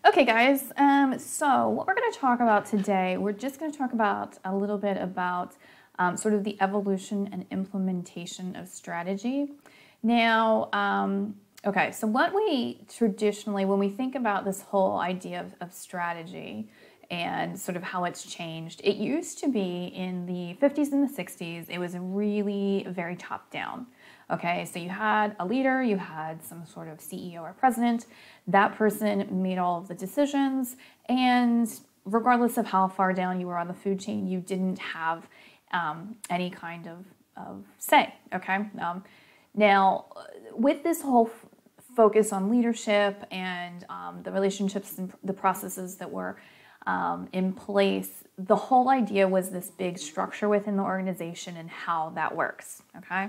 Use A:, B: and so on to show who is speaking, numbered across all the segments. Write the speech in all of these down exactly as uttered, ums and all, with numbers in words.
A: Okay, guys, um, so what we're going to talk about today, we're just going to talk about a little bit about um, sort of the evolution and implementation of strategy. Now, um, okay, so what we traditionally, when we think about this whole idea of, of strategy and sort of how it's changed, it used to be in the fifties and the sixties, it was really very top down. Okay, so you had a leader, you had some sort of C E O or president. That person made all of the decisions, and regardless of how far down you were on the food chain, you didn't have um, any kind of, of say. Okay, um, now with this whole f- focus on leadership and um, the relationships and the processes that were um, in place, the whole idea was this big structure within the organization and how that works. Okay.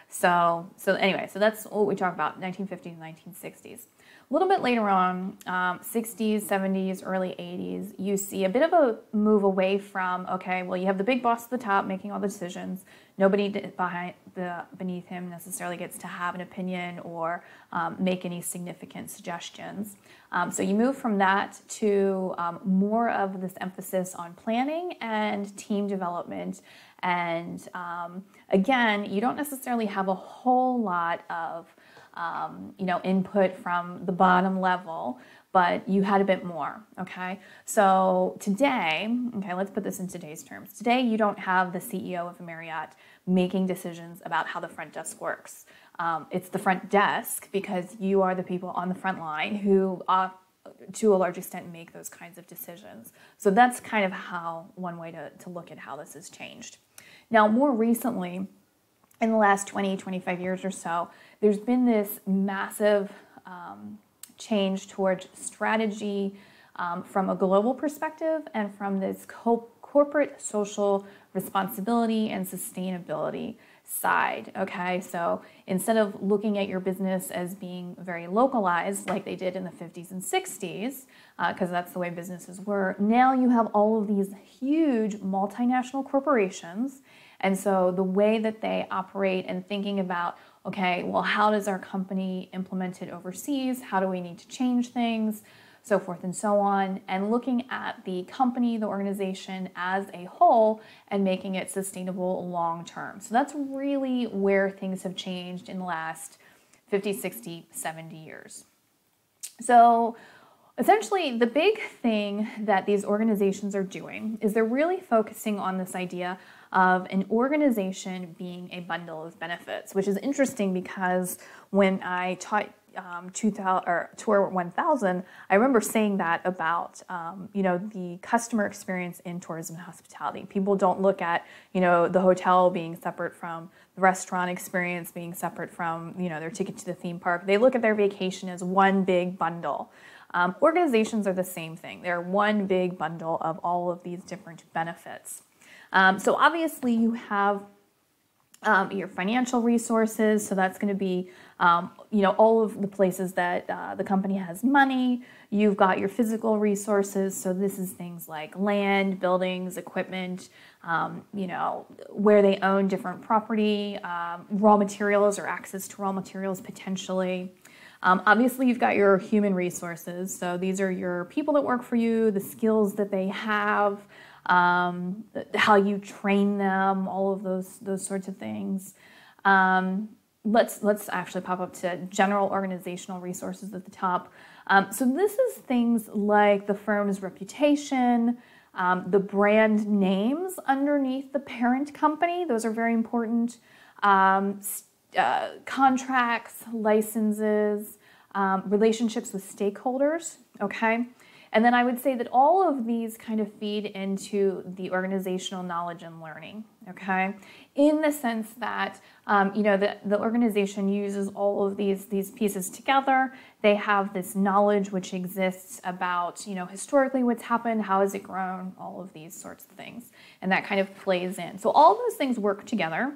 A: So, so anyway, so that's what we talk about, nineteen fifties, nineteen sixties. A little bit later on, um, sixties, seventies, early eighties, you see a bit of a move away from, okay, well, you have the big boss at the top making all the decisions. Nobody behind the beneath him necessarily gets to have an opinion or um, make any significant suggestions. Um, so you move from that to um, more of this emphasis on planning and team development. And um, again, you don't necessarily have a whole lot of um, you know, input from the bottom level, but you had a bit more, okay? So today, okay, let's put this in today's terms. Today, you don't have the C E O of a Marriott making decisions about how the front desk works. Um, it's the front desk because you are the people on the front line who, uh, to a large extent, make those kinds of decisions. So that's kind of how, one way to, to look at how this has changed. Now, more recently, in the last twenty, twenty-five years or so, there's been this massive um, change towards strategy um, from a global perspective and from this co- corporate social responsibility and sustainability side, okay? So instead of looking at your business as being very localized like they did in the fifties and sixties, because uh, that's the way businesses were, now you have all of these huge multinational corporations. And so the way that they operate and thinking about, okay, well, how does our company implement it overseas? How do we need to change things? So forth and so on. And looking at the company, the organization as a whole and making it sustainable long term. So that's really where things have changed in the last fifty, sixty, seventy years. So essentially, the big thing that these organizations are doing is they're really focusing on this idea of an organization being a bundle of benefits, which is interesting because when I taught um, two thousand or Tour one thousand, I remember saying that about um, you know the customer experience in tourism and hospitality. People don't look at you know the hotel being separate from the restaurant experience, being separate from you know their ticket to the theme park. They look at their vacation as one big bundle. Um, organizations are the same thing. They're one big bundle of all of these different benefits. Um, so obviously you have um, your financial resources, so that's going to be um, you know all of the places that uh, the company has money. You've got your physical resources, so this is things like land, buildings, equipment, um, you know where they own different property, um, raw materials or access to raw materials potentially. Um, obviously, you've got your human resources, so these are your people that work for you, the skills that they have, um, how you train them, all of those those sorts of things. Um, let's let's actually pop up to general organizational resources at the top. Um, so this is things like the firm's reputation, um, the brand names underneath the parent company. Those are very important. Um, uh, contracts, licenses, um, relationships with stakeholders. Okay. And then I would say that all of these kind of feed into the organizational knowledge and learning, okay? In the sense that, um, you know, the, the organization uses all of these, these pieces together. They have this knowledge which exists about, you know, historically what's happened, how has it grown, all of these sorts of things. And that kind of plays in. So all those things work together.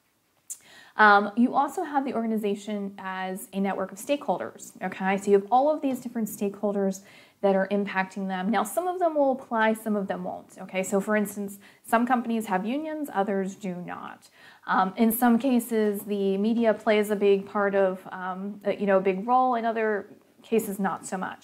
A: Um, you also have the organization as a network of stakeholders, okay? So you have all of these different stakeholders that are impacting them. Now, some of them will apply, some of them won't, okay? So for instance, some companies have unions, others do not. Um, in some cases, the media plays a big part of, um, you know, a big role. In other cases, not so much.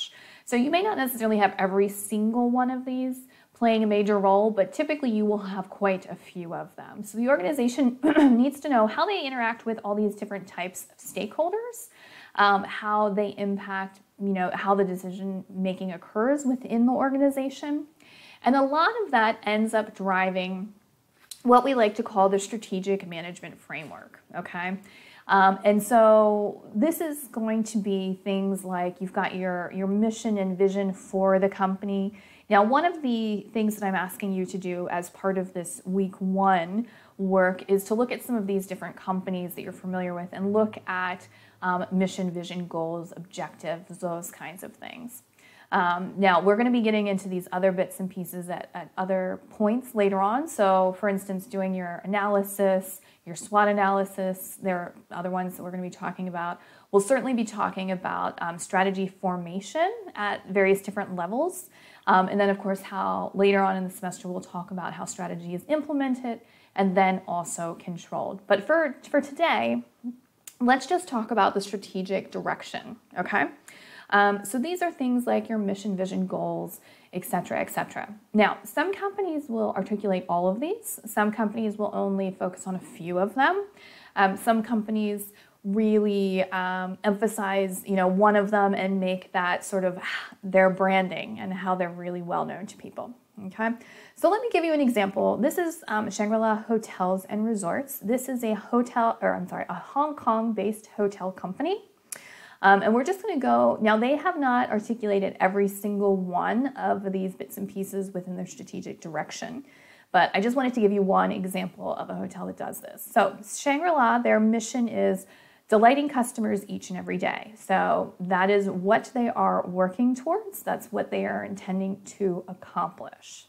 A: So you may not necessarily have every single one of these playing a major role, but typically you will have quite a few of them. So the organization needs to know how they interact with all these different types of stakeholders, um, how they impact, you know, how the decision making occurs within the organization. And a lot of that ends up driving what we like to call the strategic management framework, okay? Um, and so this is going to be things like you've got your, your mission and vision for the company. Now, one of the things that I'm asking you to do as part of this week one work is to look at some of these different companies that you're familiar with and look at um, mission, vision, goals, objectives, those kinds of things. Um, now, we're going to be getting into these other bits and pieces at, at other points later on. So, for instance, doing your analysis, your SWOT analysis, there are other ones that we're going to be talking about. We'll certainly be talking about um, strategy formation at various different levels. Um, and then, of course, how later on in the semester we'll talk about how strategy is implemented and then also controlled. But for, for today, let's just talk about the strategic direction, okay? Um, so these are things like your mission, vision, goals, et cetera, et cetera. Now, some companies will articulate all of these. Some companies will only focus on a few of them. Um, some companies really um, emphasize, you know, one of them and make that sort of their branding and how they're really well known to people. Okay, so let me give you an example. This is um, Shangri-La Hotels and Resorts. This is a hotel, or I'm sorry, a Hong Kong-based hotel company. Um, and we're just going to go, now they have not articulated every single one of these bits and pieces within their strategic direction, but I just wanted to give you one example of a hotel that does this. So Shangri-La, their mission is delighting customers each and every day. So that is what they are working towards. That's what they are intending to accomplish.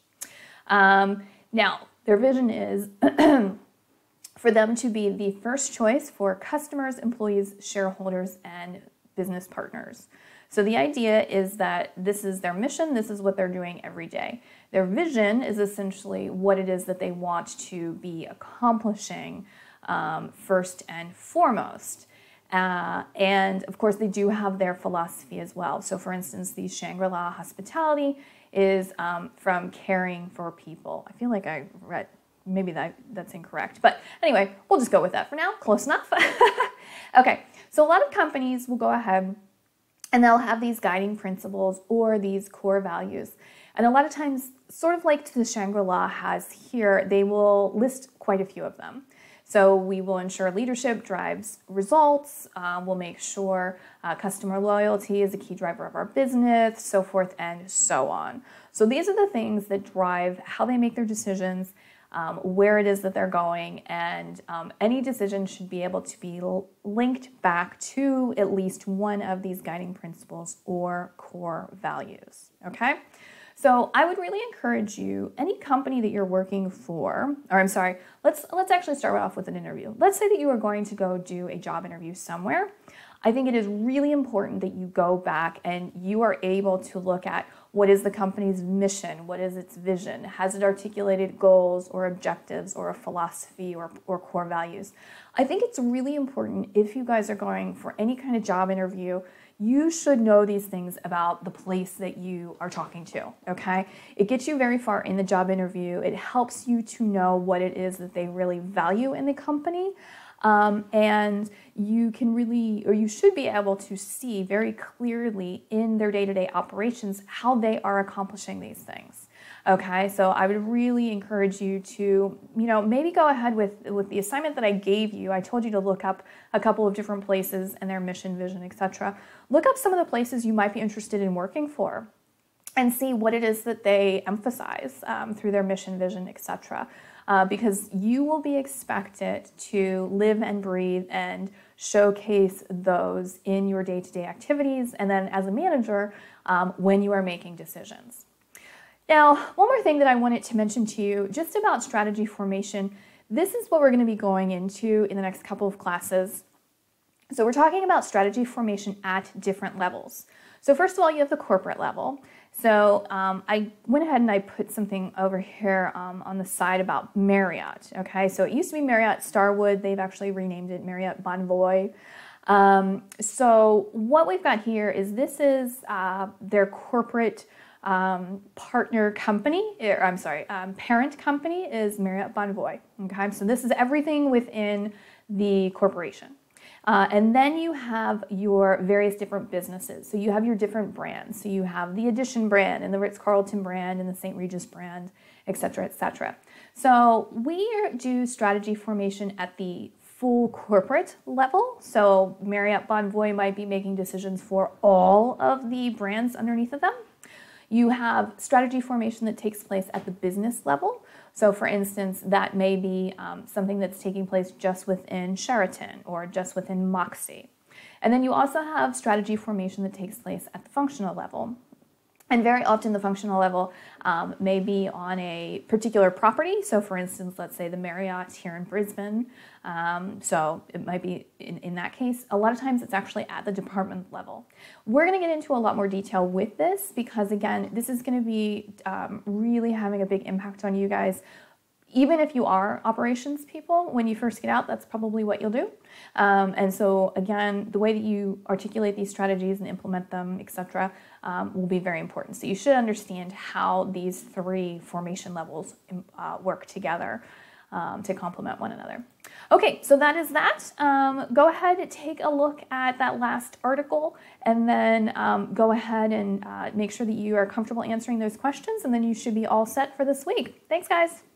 A: Um, now, their vision is for them to be the first choice for customers, employees, shareholders, and business partners. So the idea is that this is their mission, this is what they're doing every day. Their vision is essentially what it is that they want to be accomplishing um, first and foremost. Uh, and of course, they do have their philosophy as well. So for instance, the Shangri-La Hospitality is um, from caring for people. I feel like I read, maybe that, that's incorrect. But anyway, we'll just go with that for now. Close enough. Okay, so a lot of companies will go ahead and they'll have these guiding principles or these core values. And a lot of times, sort of like the Shangri-La has here, they will list quite a few of them. So we will ensure leadership drives results. Um, we'll make sure uh, customer loyalty is a key driver of our business, so forth and so on. So these are the things that drive how they make their decisions, um, where it is that they're going, and um, any decision should be able to be linked back to at least one of these guiding principles or core values, okay? So I would really encourage you, any company that you're working for, or I'm sorry, let's, let's actually start off with an interview. Let's say that you are going to go do a job interview somewhere. I think it is really important that you go back and you are able to look at what is the company's mission, what is its vision, has it articulated goals or objectives or a philosophy or, or core values. I think it's really important if you guys are going for any kind of job interview, you should know these things about the place that you are talking to, okay? It gets you very far in the job interview. It helps you to know what it is that they really value in the company. Um, and you can really, or you should be able to see very clearly in their day-to-day operations how they are accomplishing these things. Okay, so I would really encourage you to, you know, maybe go ahead with, with the assignment that I gave you. I told you to look up a couple of different places and their mission, vision, et cetera. Look up some of the places you might be interested in working for and see what it is that they emphasize um, through their mission, vision, et cetera. Uh, because you will be expected to live and breathe and showcase those in your day-to-day activities and then as a manager um, when you are making decisions. Now, one more thing that I wanted to mention to you just about strategy formation. This is what we're going to be going into in the next couple of classes. So we're talking about strategy formation at different levels. So first of all, you have the corporate level. So um, I went ahead and I put something over here um, on the side about Marriott. Okay, so it used to be Marriott Starwood. They've actually renamed it Marriott Bonvoy. Um, so what we've got here is this is uh, their corporate um, partner company, or I'm sorry, um, parent company is Marriott Bonvoy. Okay, so this is everything within the corporation. Uh, and then you have your various different businesses. So you have your different brands. So you have the Edition brand and the Ritz-Carlton brand and the Saint Regis brand, et cetera, et cetera. So we do strategy formation at the full corporate level. So Marriott Bonvoy might be making decisions for all of the brands underneath of them. You have strategy formation that takes place at the business level. So for instance, that may be um, something that's taking place just within Sheraton or just within Moxy. And then you also have strategy formation that takes place at the functional level. And very often the functional level um, may be on a particular property. So for instance, let's say the Marriott here in Brisbane. Um, so it might be in, in that case, a lot of times it's actually at the department level. We're gonna get into a lot more detail with this because again, this is gonna be um, really having a big impact on you guys. Even if you are operations people, when you first get out, that's probably what you'll do. Um, and so again, the way that you articulate these strategies and implement them, et cetera, um, will be very important. So you should understand how these three formation levels uh, work together um, to complement one another. Okay, so that is that. Um, go ahead and take a look at that last article and then um, go ahead and uh, make sure that you are comfortable answering those questions, and then you should be all set for this week. Thanks, guys.